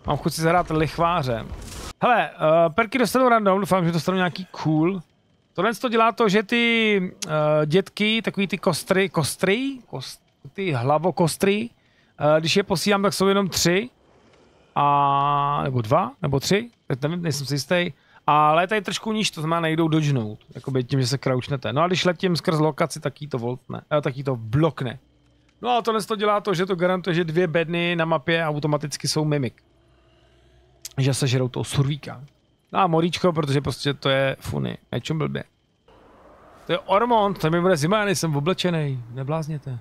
Mám chuť si zahrát lichváře. Hele, perky dostanu random, doufám, že dostanu nějaký cool. Tohle to dělá to, že ty dětky, takový ty ty hlavokostry, když je posílám, tak jsou jenom 3. Nebo 2, nebo 3, teď nevím, nejsem si jistý. A létají trošku níž, to znamená nejdou dodžnout, jakoby tím, že se crouchnete. No a když letím skrz lokaci, taky to voltne, taky to blokne. No a tohle to dělá to, že to garantuje, že 2 bedny na mapě automaticky jsou mimik. Že se žerou toho survíka. No a moríčko, protože prostě to je funy, nečum blbě. To je Ormond, to mi bude zima, já nejsem oblečený, neblázněte.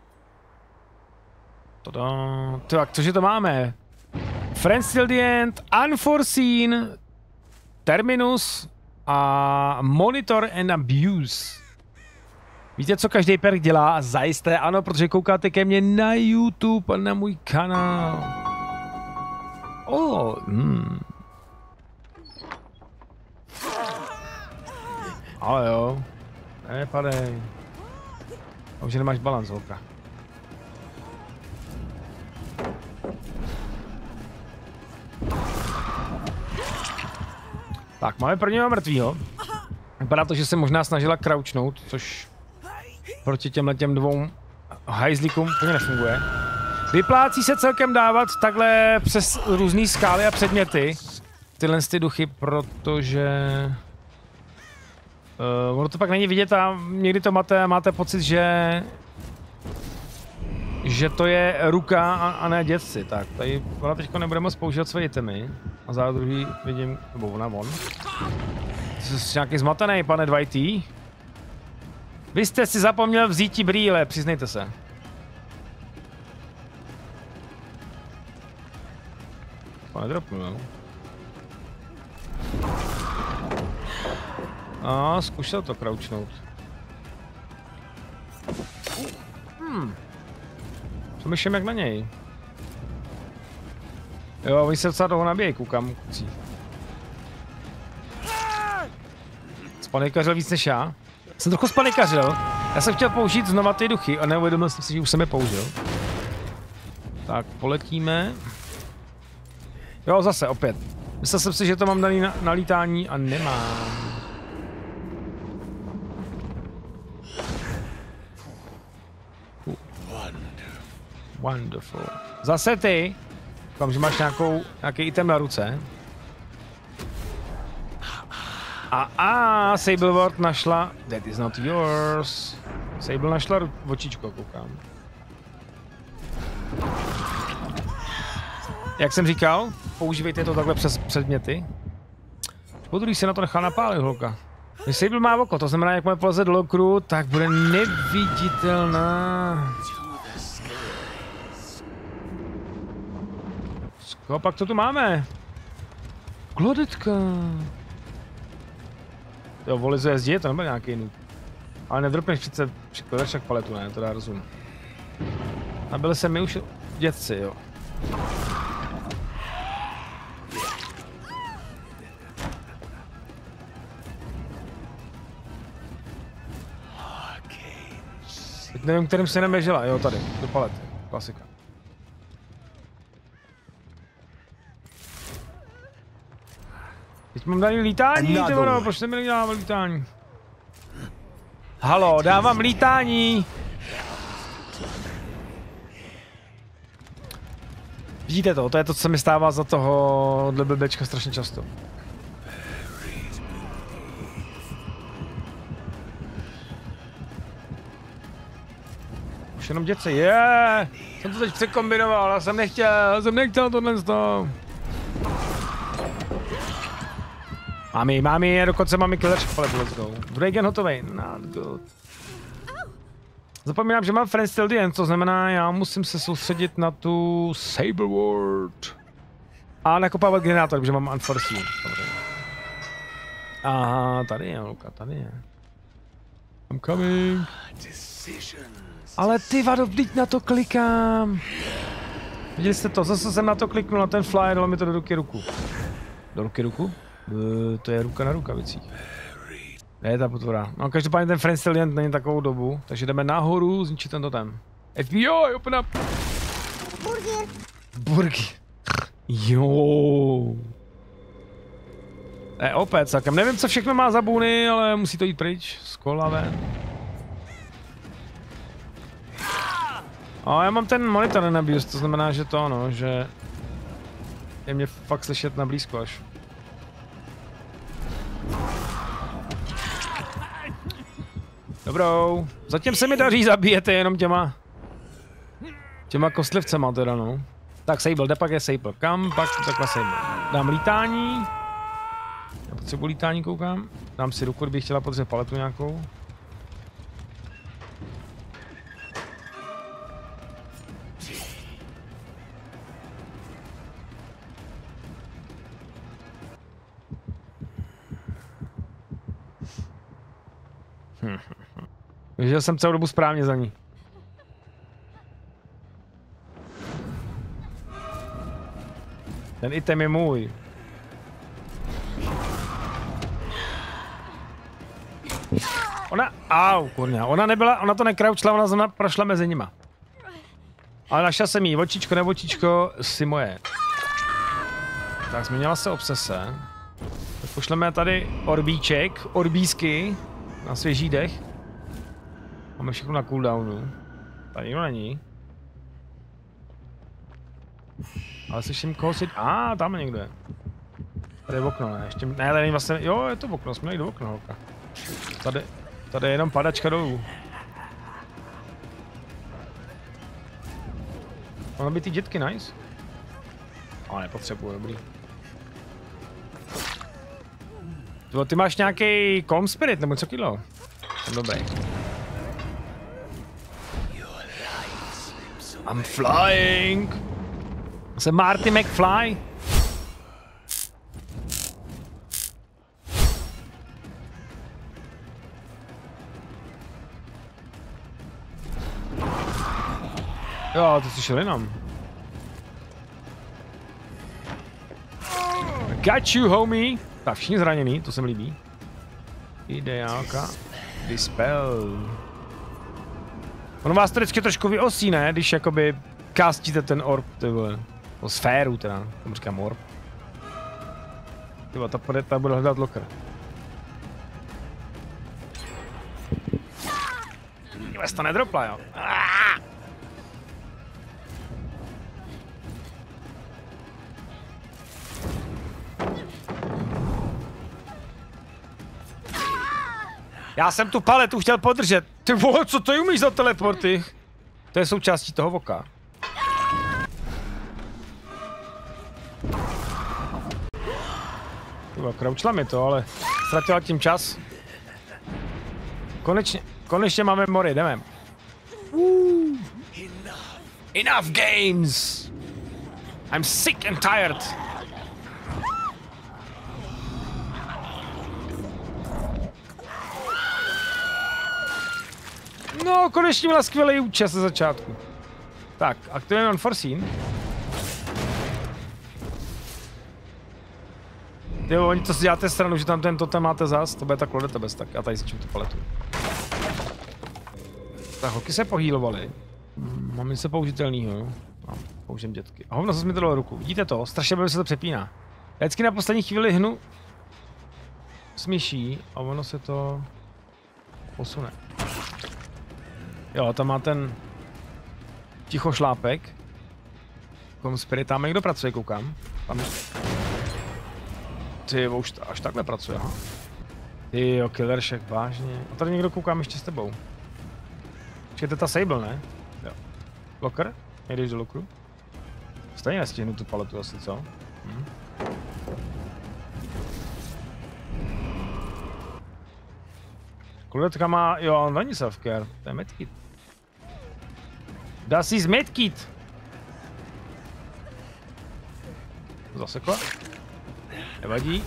Tada. Tak, cože to máme? Friends till the end, Unforeseen, Terminus a Monitor and Abuse. Víte, co každý perk dělá? Zajisté ano, protože koukáte ke mně na YouTube a na můj kanál. Ale jo, nepadej. A už nemáš balans, holka. Tak, máme prvního mrtvýho. Vypadá to, že se možná snažila crouchnout, což proti těm 2 hajzlíkům úplně nefunguje. Vyplácí se celkem dávat takhle přes různé skály a předměty. Tyhle ty duchy, protože... ono to pak není vidět a někdy to máte pocit, že to je ruka a ne dětci. Tak, tady ona teďko nebude moc používat své itemy. A za druhý vidím, nebo ona von. Jsi nějaký zmatený, pane Dwighty. Vy jste si zapomněl vzít brýle, přiznejte se. Pane dropnu, jo. A zkušel to crouchnout. Přemýšlím jak na něj. Jo, oni se docela toho nabíjejí, koukám, kucí. Spanikařil víc než já. Jsem trochu spanikařil. Já jsem chtěl použít znova ty duchy a neuvědomil jsem si, že už jsem je použil. Tak, poletíme. Jo, zase, opět. Myslel jsem si, že to mám daný na lítání a nemám. Wonderful. Zase ty. Doufám, že máš nějaký item na ruce. Sableward našla. That is not yours. Sable našla očičko, koukám. Jak jsem říkal, používejte to takhle přes předměty. Podruhý se na to nechá napálit, holka. Když Sable má oko, to znamená, jak má poleze do lokru, tak bude neviditelná. A pak to tu máme. Klodetka. Jo, volizu jezdí, to nebude nějaký noob. Ale nedropneš přece však paletu, ne, to dá rozum. A byli jsme my už dětci, jo. Teď nevím, kterým se neběžela, jo, tady, do palety, klasika. Teď mám daný lítání, ty vado, proč jste mi nedával lítání? Halo, dávám lítání! Vidíte to je to, co se mi stává za toho blbečka strašně často. Už jenom dětce, jsem to teď překombinoval, já jsem nechtěl tohle z toho. Mámi, dokonce máme killerček, ale let's go. Druhý gen hotovej, not good. Zapomínám, že mám Friends till the end, to znamená, já musím se soustředit na tu Sableward. A nakopávat generátor, protože mám Unforeseen, samozřejmě. Aha, tady je, Luka, tady je. I'm coming. Ale ty vado, vždyť na to klikám. Viděli jste to, zase jsem na to kliknul, na ten flyer, dalo mi to do ruky ruku. Do ruky ruku? To je ruka na rukavicích. Ne, ta potvora. No každopádně ten Friends till the end není takovou dobu, takže jdeme nahoru zničit ten totem. FBI, open up! Burger. Burger. Jo. Opět celkem. Nevím, co všechno má za buny, ale musí to jít pryč. Z kola ven. A já mám ten monitor na BIOS, to znamená, že to ono, že je mě fakt slyšet na blízko až. Dobrou. Zatím se mi daří zabíjet jenom těma kostlivcema teda no. Tak Sable, kde pak je Sable? Kam pak takhle Sable? Dám lítání. Já potřebuji lítání, koukám. Dám si ruku, kdybych chtěla podřet paletu nějakou. Viděl jsem celou dobu správně za ní. Ten item je můj. Ona nebyla, ona to nekrouchla, ona prošla mezi nima. Ale našla jsem jí, očičko nebo očičko, si moje. Tak změnila se obsese. Tak pošleme tady orbíček, orbísky, na svěží dech. Máme všechno na cooldownu. Tady nikdo není. Ale slyším koho si... tam někdo je. Tady je okno, ne? Ještě... Ne, tady není vlastně... Jo, je to okno, jsme jít do okna, holka. Tady je jenom padačka dolů. Ono by ty dětky nice. Ale nepotřebuji, dobrý. Ty máš nějaký Calm Spirit, nebo co kilo? Jsem dobrý. I'm flying! Jsem Marty McFly. Jo, ty jsi šel jenom. Got you, homie! Tak, všichni zraněný, to se mi líbí. Ideálka. Dispel. Ono vás to vždycky trošku vyosí, ne? Když jakoby castíte ten orb, ty vole. O sféru teda, tomu říkám orb. Ty vole, ta bude hledat locker. Tyhle jsi to nedropla, jo? Já jsem tu paletu chtěl podržet. Ty vole, co to umíš za teleporty? To je součástí toho voka. Crouchla mi to, ale ztratila tím čas. Konečně máme memory, jdeme. Enough games! I'm sick and tired. No, konečně měla skvělý účast na začátku. Tak, aktivujeme Unforeseen. Jo, oni to si děláte stranu, že tam ten totem máte zas, to bude tak lodete bez tak. Já tady si čím tu paletu. Tak, holky se pohýlovaly. Mám něco použitelného, jo. Použijem dětky. A hovno, zase mi to dalo ruku. Vidíte to? Strašně se to přepíná. Já vždycky na poslední chvíli hnu s myší a ono se to posune. Jo, tam má ten ticho šlápek. Calm Spirit, tam někdo pracuje, koukám. Tam. Ty, už až takhle pracuje, aha. Ty jo, Killeršek, vážně. A tady někdo koukám ještě s tebou. Počkejte, ta Sable, ne? Jo. Locker? Nejdeš do lockeru? Stejně nestihnu tu paletu asi, co? Kuletka má, jo, on není self-care, to je medkit. Das ist medkit! Zasekla? Nevadí.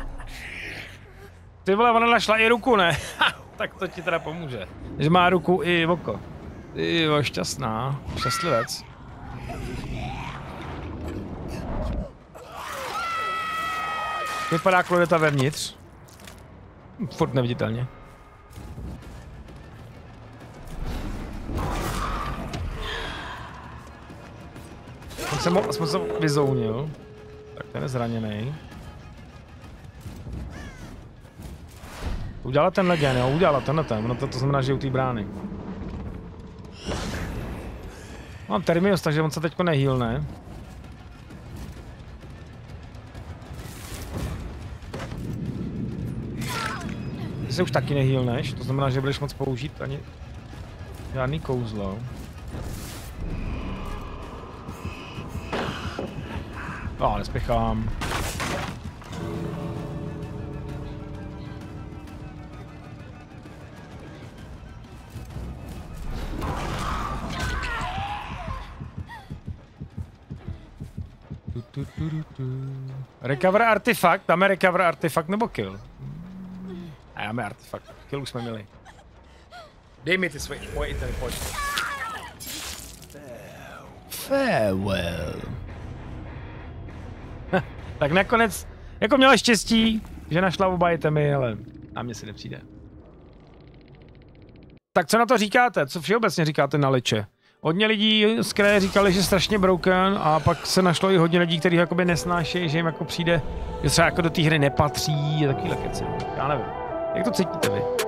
Ty vole, ona našla i ruku, ne? Tak to ti teda pomůže. Že má ruku i oko. Ty jo, šťastná. Šťastlivec. Vypadá Klodeta vevnitř. Furt neviditelně. Aspoň jsem vyzounil. Tak ten je zraněný. Udělala ten legend, jo? Udělala tenhle. No to znamená, že je u té brány. Mám Terminus, takže on se teďko nehýlne. Ty se už taky nehýlneš, to znamená, že budeš moc použít ani žádný kouzlo. No, nespěchám. Recover artefakt, dáme recover artefakt nebo kill? A dáme artefakt, kill už jsme měli. Dej mi ty svoje itemy, pojď. Farewell. Tak nakonec, jako měla štěstí, že našla oba itemy, ale na mě si nepřijde. Tak co na to říkáte? Co všeobecně říkáte na Liche? Hodně lidí z kraje říkali, že je strašně broken a pak se našlo i hodně lidí, kteří jakoby nesnášejí, že jim jako přijde, že třeba jako do té hry nepatří a takovýhle keci. Já nevím. Jak to cítíte vy?